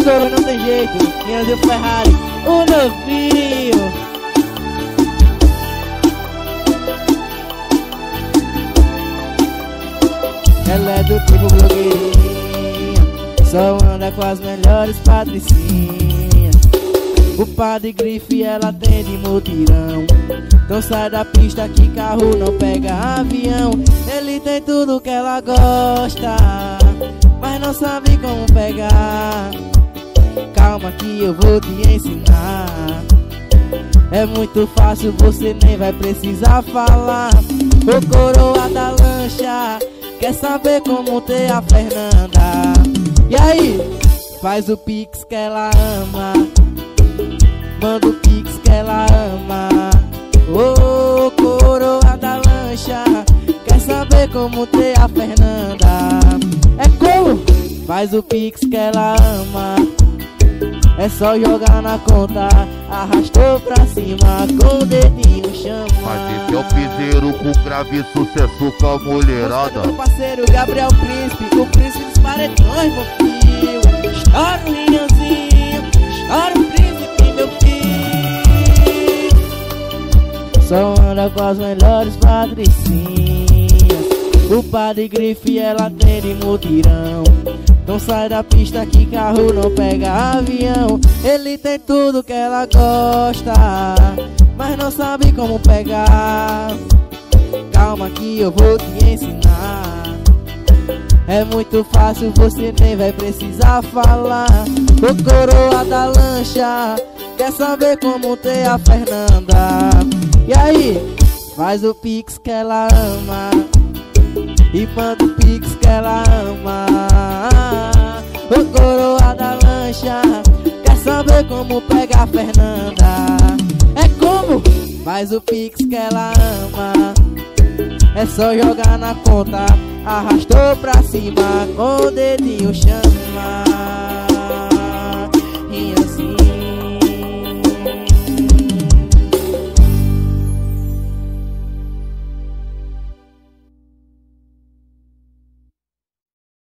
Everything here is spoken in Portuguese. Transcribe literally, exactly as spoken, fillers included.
estourou, não tem jeito. quinhentos e o Ferrari, o novinho. Ela é do tipo blogueirinha, só anda com as melhores patricinhas. O padre grife ela tem de mutirão. Então sai da pista que carro não pega avião. Ele tem tudo que ela gosta, mas não sabe como pegar. Calma que eu vou te ensinar. É muito fácil, você nem vai precisar falar. O coroa da lancha quer saber como ter a Fernanda. E aí? Faz o pix que ela ama. Manda o pix que ela ama. Ô, oh, coroa da lancha quer saber como ter a Fernanda. É como? Faz o pix que ela ama. É só jogar na conta, arrastou pra cima, com o dedinho chama. Mas esse é o piseiro com grave sucesso com a mulherada. Meu parceiro Gabriel Príncipe, o príncipe dos paredões, meu filho. Estoura o Rianzinho, estoura o príncipe, meu filho. Só anda com as melhores patricinhas. O padre grife ela tem de mutirão. Não sai da pista que carro não pega avião. Ele tem tudo que ela gosta, mas não sabe como pegar. Calma que eu vou te ensinar. É muito fácil, você nem vai precisar falar. O coroa da lancha quer saber como ter a Fernanda. E aí? Faz o pix que ela ama e manda o pix que ela ama. O coroa da lancha quer saber como pegar a Fernanda. É como? Faz o pix que ela ama. É só jogar na conta, arrastou pra cima, com o dedinho chama. E assim